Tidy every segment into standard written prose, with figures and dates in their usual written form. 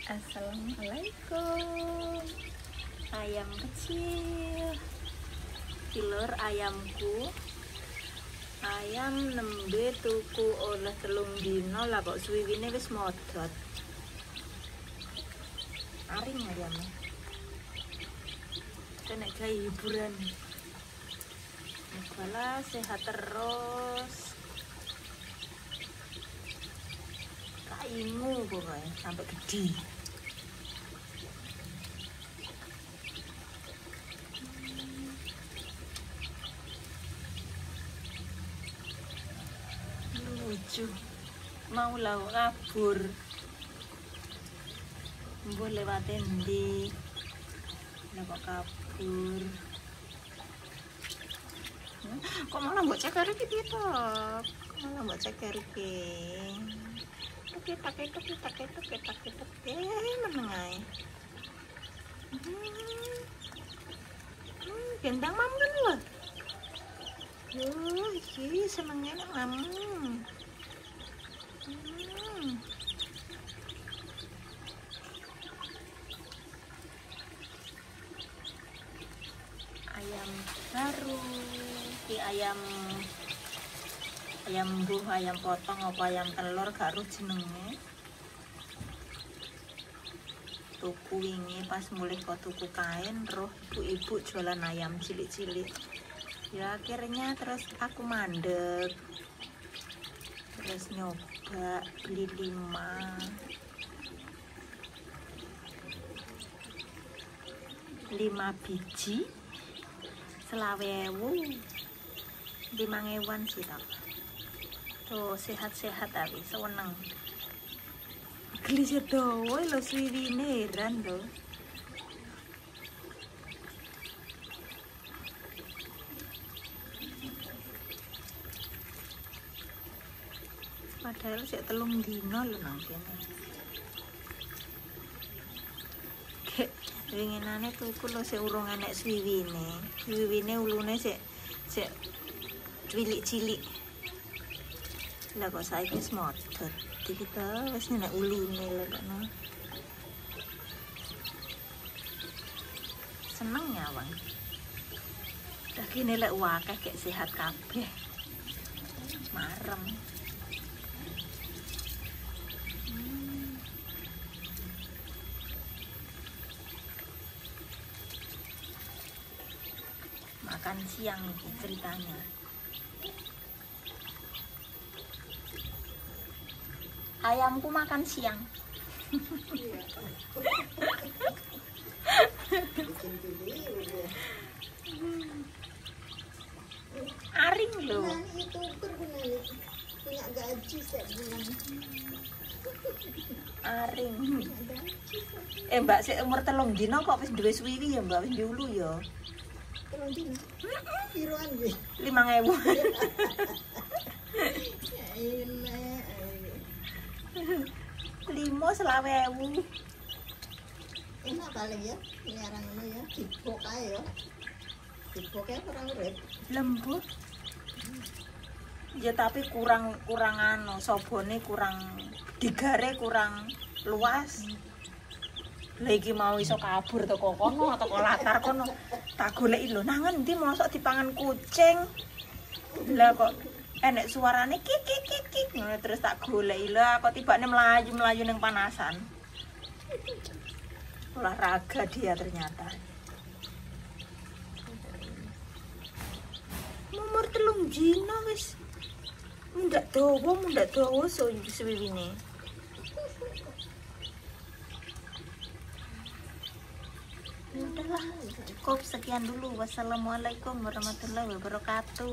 Assalamualaikum. Ayam kecil, telur ayamku. Ayam nembe tuku oleh 3 dino lah kok suwiwine wis modot. Aring ayamnya. Kena gawe hiburan. Semoga sehat terus. Kaingu pokoknya sampai gede. Lucu. Mau lau kabur. Mbok lewatin ndi. Lah kok kabur. Kok malah mbok ceker iki piye to? Kok malah mbok ceker iki? Ketak meneng ae. Gendang mam kan lho. Yo, iki senenge nek mam. Ayam baru, ki ayam buh, ayam potong apa ayam telur gak ro jenenge. Tuku wingi pas mulih kok tuku kain roh ibu-ibu jualan ayam cilik-cilik. Ya akhirnya terus aku mandek. Terus nyoba beli 5 biji 20.000 5.000-an sih tak. Tuh sehat-sehat tapi seneng. Gelisir dowo lho swiwine heran lho. Padahal sik 3 dino lho nang kene. Winginane tuku lho sik urung enek swiwine. Swiwine ulune sik cilik-cilik. Lah kok saiki wis modot. Kita wis nek ulune lho kono. Seneng nyawang. Dagine lek akeh gek sehat kabeh. Marem. Makan siang ini ceritanya. Ayamku makan siang. Aring loh. Punya gaji setiap bulan. Aring. Mbak sik umur 3 dino kok wis duwe swiwi ya Mbak, wis diulu ya. 3 dino. Piroan nggih? 5.000. Ya enak. 5.000. Enak paling ya, nyarang ngono ya, dibok ae ya. Dibok ae ora urip. Lembut. Ya tapi kurang anu, sobone kurang digare kurang luas. Lagi mau iso kabur teko kono atau kok latar kono. Tak goleki lho nang endi mosok dipangan kucing. Lah kok enek suarane kik kik kik kik ngono terus tak goleki lho kok tibane melayu ning panasan. Olahraga dia ternyata. Umur 3 dino wis mundak dawa so suwiwine. Udahlah, cukup sekian dulu. Wassalamualaikum warahmatullahi wabarakatuh.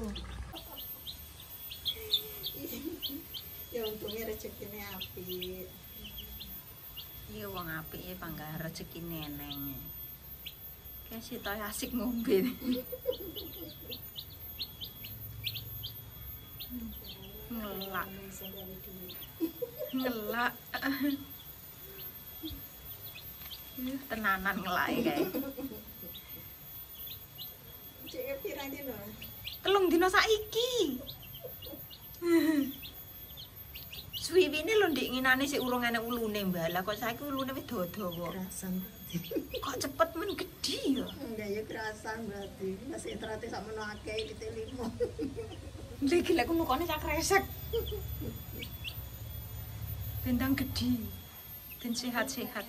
Ya untungnya rezekine apik. Iya wong apik ya panggah rezekine eneng. Kasih tau asik ngombe. Ngelak. Tenanan ngelake kae. Cek pirang dino? 3 dino saiki. Suwiwine lho ndik nginane sik urung enek ulune, Mbak. Lah kok saiki ulune wis dawa-dawa. Kerasan. Kok cepet men gedhi ya. Enggak ya kerasan berarti. Masih interate sakmono akeh kita 5. Lha iki lek mukane sak kresek. Bentang gedhi. Dan sehat-sehat.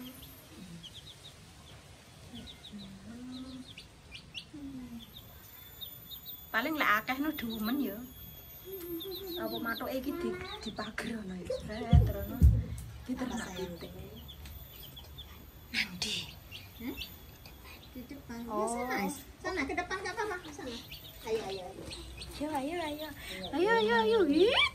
Paling lek akeh no dumen ya. Apa mathuke iki dipager ana ya. Terus diternak pitik. Nanti. Di depan. Oh. Ya, sana ke depan enggak apa-apa, sana. Ayo. Ayo. Ayo. Ih,